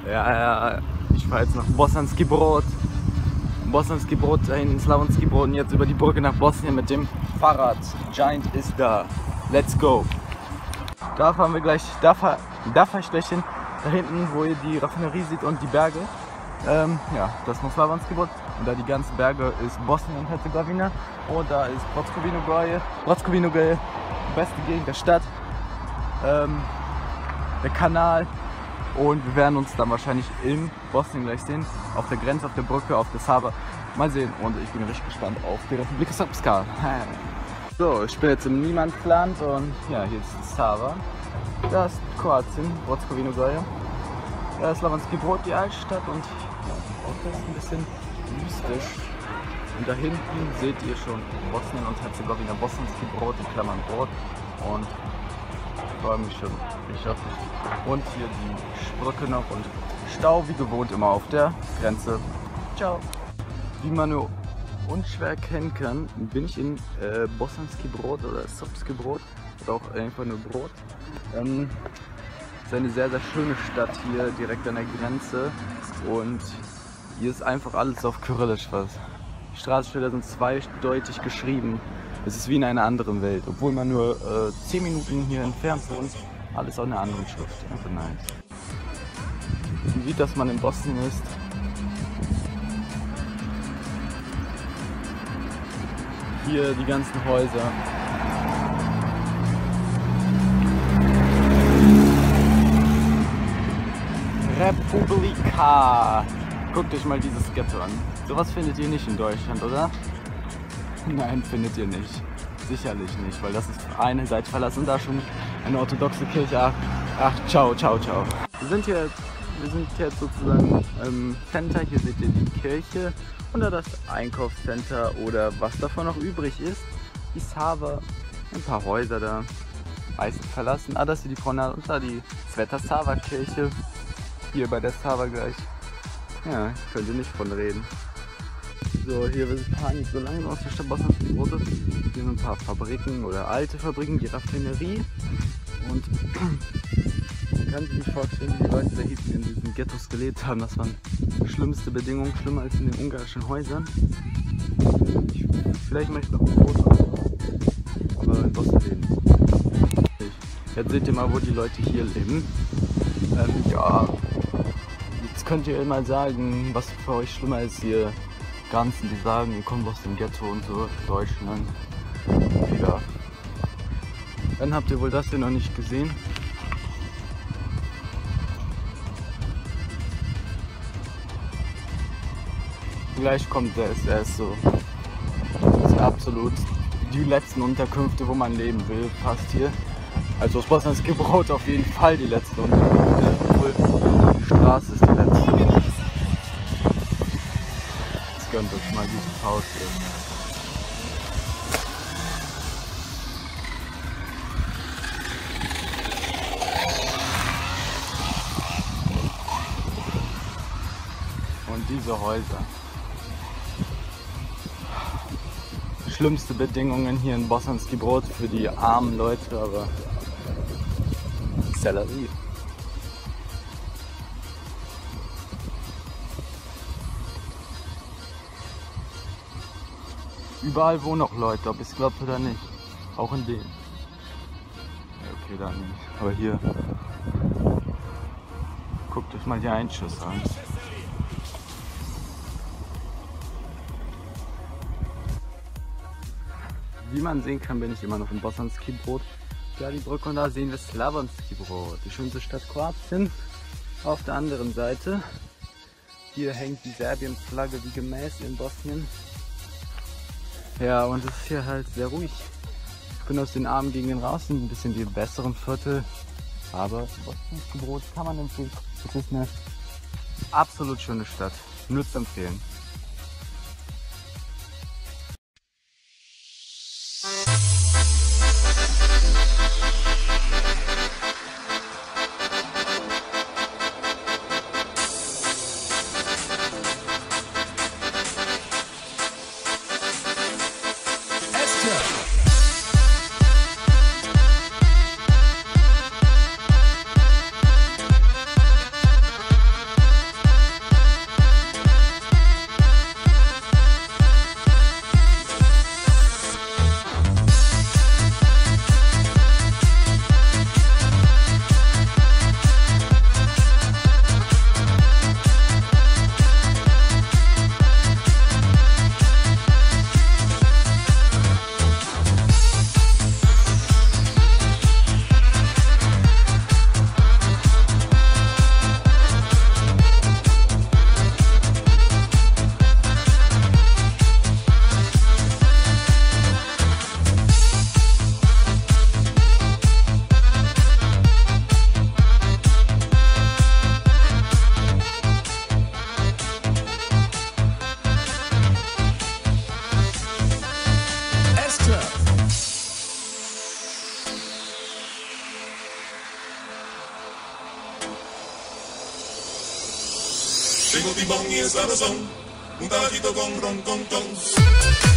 Ja, ich fahre jetzt nach Bosanski Brod. Bosanski Brod, dahin in Slavonski Brod und jetzt über die Brücke nach Bosnien mit dem Fahrrad. Giant ist da. Let's go. Da fahren wir gleich, da fahr ich gleich hin. Da hinten, wo ihr die Raffinerie seht und die Berge. Ja, das ist noch Slavonski Brod. Und da die ganzen Berge ist Bosnien und Herzegowina. Und da ist Brockovino Goje, beste Gegend der Stadt. Der Kanal. Und wir werden uns dann wahrscheinlich in Bosnien gleich sehen. Auf der Grenze, auf der Brücke, auf der Sava. Mal sehen. Und ich bin richtig gespannt auf die Republika Srpska. So, ich bin jetzt im Niemandsland und ja, hier ist die Sava. Da ist Kroatien, Brockovino Goje. Da ist Slavonski Brod, die Altstadt und ja, auch das ist ein bisschen mystisch. Und da hinten seht ihr schon Bosnien und Herzegowina, Bosanski Brod, in Klammern Brod. Und ich freue mich schon, ich hoffe. Und hier die Brücke noch und Stau wie gewohnt immer auf der Grenze. Ciao! Wie man nur unschwer erkennen kann, bin ich in Bosanski Brod oder Srpski Brod oder auch einfach nur Brod. Es ist eine sehr, sehr schöne Stadt hier direkt an der Grenze und hier ist einfach alles auf Kyrillisch was. Die Straßenschilder sind zweideutig geschrieben. Es ist wie in einer anderen Welt, obwohl man nur 10 Minuten hier entfernt wohnt. Alles auf einer anderen Schrift. Einfach nice. Man sieht, dass man in Bosnien ist. Hier die ganzen Häuser. Republika. Guckt euch mal dieses Ghetto an. Sowas findet ihr nicht in Deutschland, oder? Nein, findet ihr nicht. Sicherlich nicht, weil das ist eine Seite verlassen und da schon eine orthodoxe Kirche. Ach, ciao. Wir sind jetzt sozusagen im Center. Hier seht ihr die Kirche und da das Einkaufscenter oder was davon noch übrig ist. Die Sava, ein paar Häuser da, meistens verlassen. Ah, das ist die Promenade und da die Sveta Sava Kirche. Hier bei der Sava gleich. Ja, könnt ihr nicht von reden. So, hier fahren nicht so lange aus der Stadt Bosanski Brod. Hier sind ein paar Fabriken oder alte Fabriken, die Raffinerie. Und man kann sich nicht vorstellen, wie die Leute da hinten in diesen Ghettos gelebt haben. Das waren schlimmste Bedingungen, schlimmer als in den ungarischen Häusern. Vielleicht mache ich noch ein Foto, aber in Bosnien leben. Jetzt seht ihr mal, wo die Leute hier leben. Ja, jetzt könnt ihr mal sagen, was für euch schlimmer ist hier. Ganzen, die sagen, ihr kommt aus dem Ghetto und so, Deutschland. Ja. Dann habt ihr wohl das hier noch nicht gesehen. Gleich kommt der SS so. Das ist absolut die letzten Unterkünfte, wo man leben will, fast hier. Also aus Bosanski Brod auf jeden Fall die letzte Unterkünfte, obwohl die Straße ist die letzte. Gönnt euch mal dieses Haus hier. Und diese Häuser. Schlimmste Bedingungen hier in Bosanski Brod für die armen Leute, aber Sellerie. Überall wohnen noch Leute, ob ihr es glaubt oder nicht. Auch in denen. Ja, okay, da nicht. Aber hier. Guckt euch mal die Einschüsse an. Wie man sehen kann, bin ich immer noch in Bosanski Brod. Da die Brücke und da sehen wir Slavonski Brod, die schönste Stadt Kroatien. Auf der anderen Seite. Hier hängt die Serbien-Flagge wie gemäß in Bosnien. Ja, und es ist hier halt sehr ruhig. Ich bin aus den armen Gegenden raus, ein bisschen die besseren Viertel. Aber Bosanski Brod kann man empfehlen. Es ist eine absolut schöne Stadt. Nur zu empfehlen. Tengo timón y esa razón, un caballito con ron con.